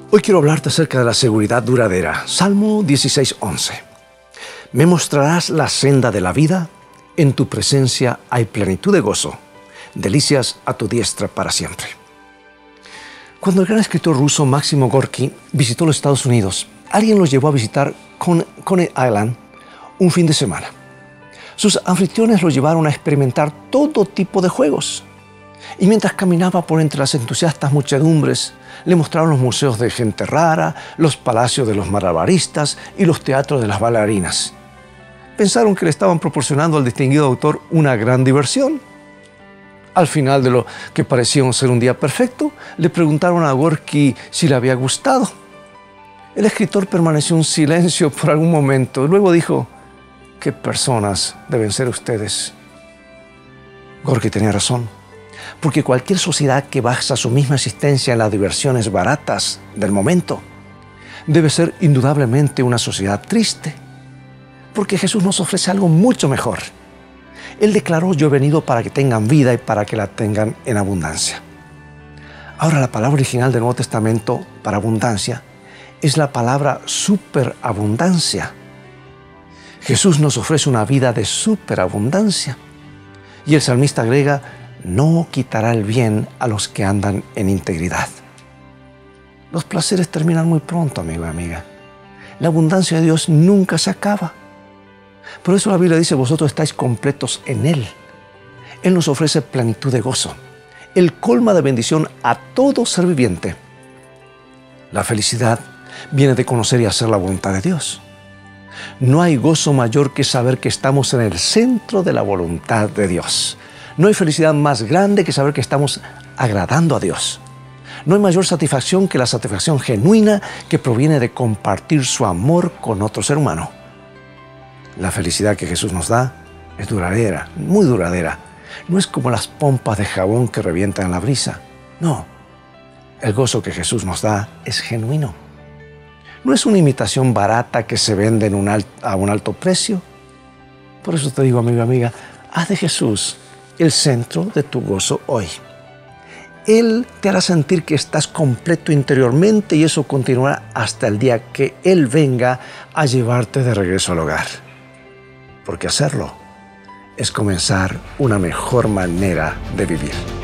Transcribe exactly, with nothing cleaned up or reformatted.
Hoy quiero hablarte acerca de la seguridad duradera. Salmo dieciséis, once. Me mostrarás la senda de la vida, en tu presencia hay plenitud de gozo, delicias a tu diestra para siempre. Cuando el gran escritor ruso Máximo Gorki visitó los Estados Unidos, alguien lo llevó a visitar Coney Island un fin de semana. Sus anfitriones lo llevaron a experimentar todo tipo de juegos. Y mientras caminaba por entre las entusiastas muchedumbres, le mostraron los museos de gente rara, los palacios de los malabaristas y los teatros de las bailarinas. Pensaron que le estaban proporcionando al distinguido autor una gran diversión. Al final de lo que parecía ser un día perfecto, le preguntaron a Gorki si le había gustado. El escritor permaneció en silencio por algún momento y luego dijo: ¿qué personas deben ser ustedes? Gorki tenía razón, porque cualquier sociedad que basa su misma existencia en las diversiones baratas del momento debe ser indudablemente una sociedad triste, porque Jesús nos ofrece algo mucho mejor. Él declaró: yo he venido para que tengan vida y para que la tengan en abundancia. Ahora, la palabra original del Nuevo Testamento para abundancia es la palabra superabundancia. Jesús nos ofrece una vida de superabundancia. Y el salmista agrega: no quitará el bien a los que andan en integridad. Los placeres terminan muy pronto, amigo y amiga. La abundancia de Dios nunca se acaba. Por eso la Biblia dice: vosotros estáis completos en Él. Él nos ofrece plenitud de gozo. Él colma de bendición a todo ser viviente. La felicidad viene de conocer y hacer la voluntad de Dios. No hay gozo mayor que saber que estamos en el centro de la voluntad de Dios. No hay felicidad más grande que saber que estamos agradando a Dios. No hay mayor satisfacción que la satisfacción genuina que proviene de compartir su amor con otro ser humano. La felicidad que Jesús nos da es duradera, muy duradera. No es como las pompas de jabón que revientan en la brisa. No, el gozo que Jesús nos da es genuino. No es una imitación barata que se vende en un alt- a un alto precio. Por eso te digo, amigo y amiga, haz de Jesús el centro de tu gozo hoy. Él te hará sentir que estás completo interiormente y eso continuará hasta el día que Él venga a llevarte de regreso al hogar. Porque hacerlo es comenzar una mejor manera de vivir.